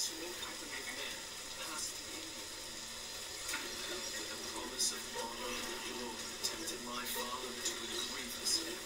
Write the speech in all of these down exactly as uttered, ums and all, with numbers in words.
small company of men past the Indian. The promise of honor and glory tempted my father to a grievous end.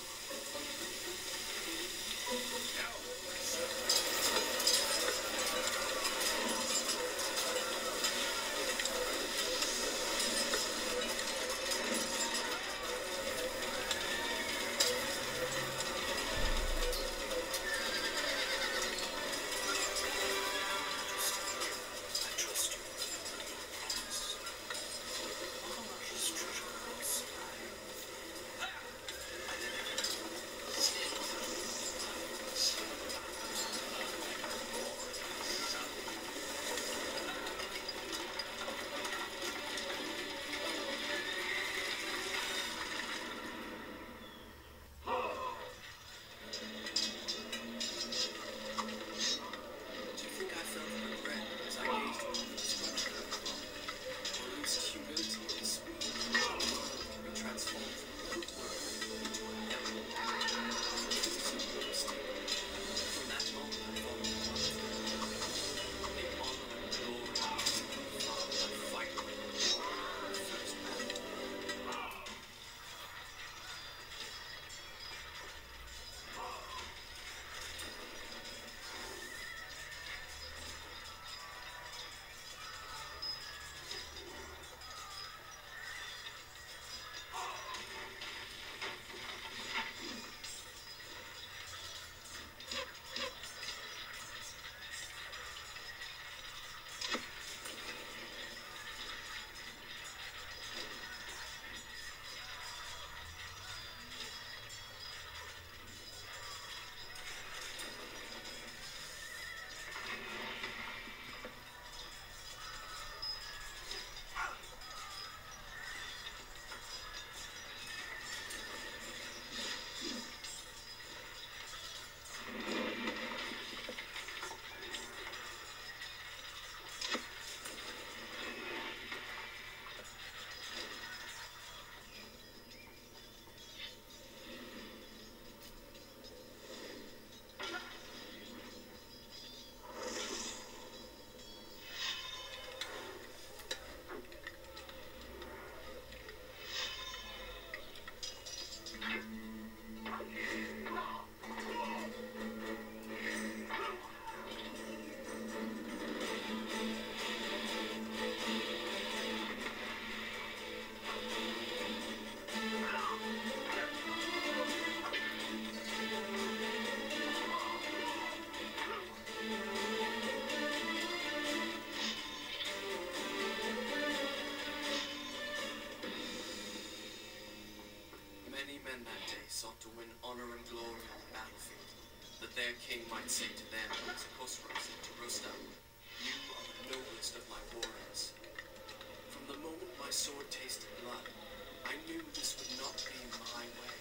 their king might say to them as Khosrow said to Rustam, "You are the noblest of my warriors." From the moment my sword tasted blood, I knew this would not be my way.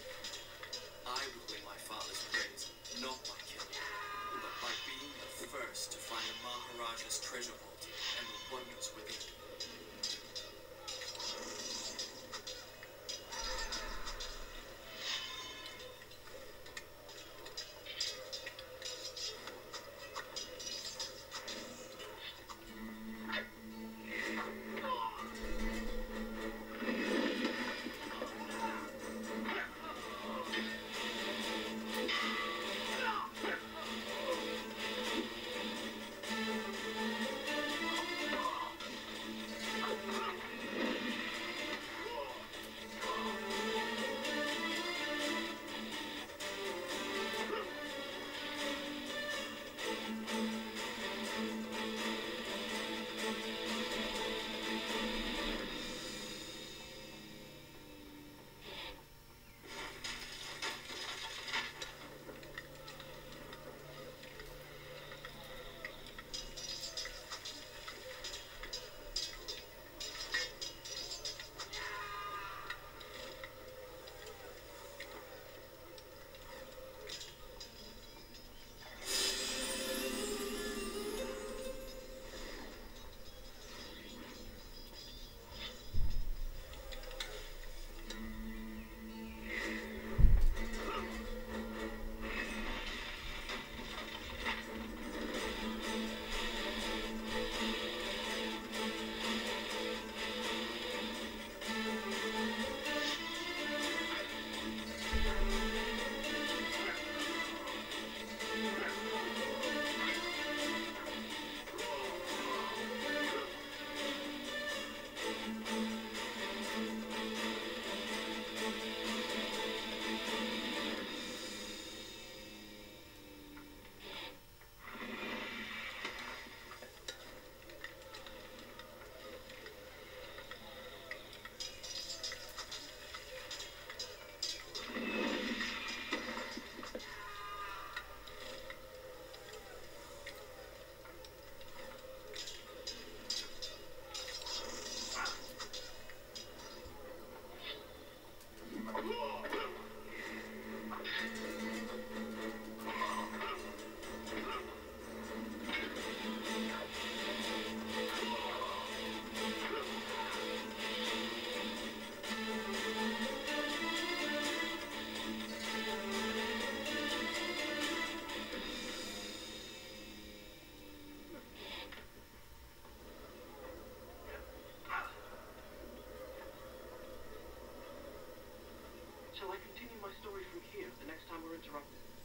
I would win my father's praise, not by killing, but by being the first to find the Maharajah's treasure vault and the wonders within. story from here the next time we're interrupted.